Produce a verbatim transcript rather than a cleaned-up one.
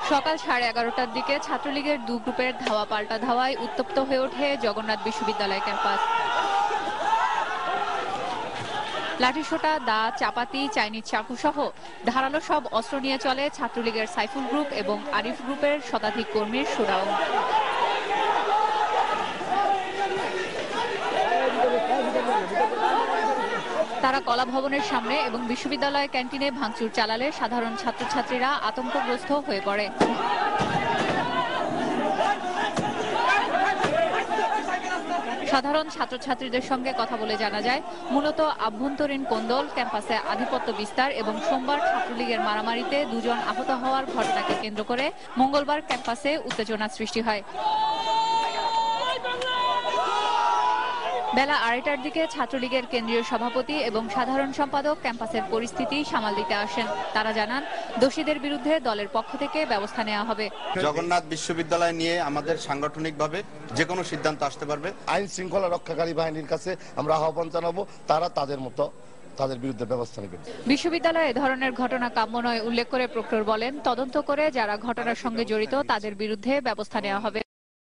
সকাল সাড়ে এগারোটার দিকে ছাত্রলীগের দু গ্রুপের ধাওয়া পাল্টা ধাওয়ায় উত্তপ্ত হয়ে ওঠে জগন্নাথ বিশ্ববিদ্যালয় ক্যাম্পাস। লাঠিসোঁটা, দা, চাপাতি, চাইনিজ চাকু সহ ধারালো সব অস্ত্র নিয়ে চলে ছাত্রলীগের সাইফুল গ্রুপ এবং আরিফ গ্রুপের শতাধিক কর্মীর শোডাউন। তারা কলা ভবনের সামনে এবং বিশ্ববিদ্যালয় ক্যান্টিনে ভাঙচুর চালালে সাধারণ ছাত্রছাত্রীরা আতঙ্কগ্রস্ত হয়ে পড়ে। সাধারণ ছাত্রছাত্রীদের সঙ্গে কথা বলে জানা যায়, মূলত আভ্যন্তরীণ কোন্দল, ক্যাম্পাসে আধিপত্য বিস্তার এবং সোমবার ছাত্রলীগের মারামারিতে দুজন আহত হওয়ার ঘটনাকে কেন্দ্র করে মঙ্গলবার ক্যাম্পাসে উত্তেজনা সৃষ্টি হয়। বেলা আড়াইটার দিকে ছাত্রলীগের কেন্দ্রীয় সভাপতি এবং সাধারণ সম্পাদক ক্যাম্পাসের পরিস্থিতি সামাল দিতে আসেন। তারা জানান, দোষীদের বিরুদ্ধে দলের পক্ষ থেকে ব্যবস্থা নেওয়া হবে। জগন্নাথ বিশ্ববিদ্যালয় নিয়ে আমাদের সাংগঠনিকভাবে যে কোনো সিদ্ধান্ত আসতে পারবে। আইন শৃঙ্খলা রক্ষাকারী বাহিনীর কাছে আমরা আহ্বান জানাবো, তারা তাদের মতো তাদের বিরুদ্ধে ব্যবস্থা নেবেন। বিশ্ববিদ্যালয়ে এ ধরনের ঘটনা কাম্য নয় উল্লেখ করে প্রক্টর বলেন, তদন্ত করে যারা ঘটনার সঙ্গে জড়িত তাদের বিরুদ্ধে ব্যবস্থা নেওয়া হবে।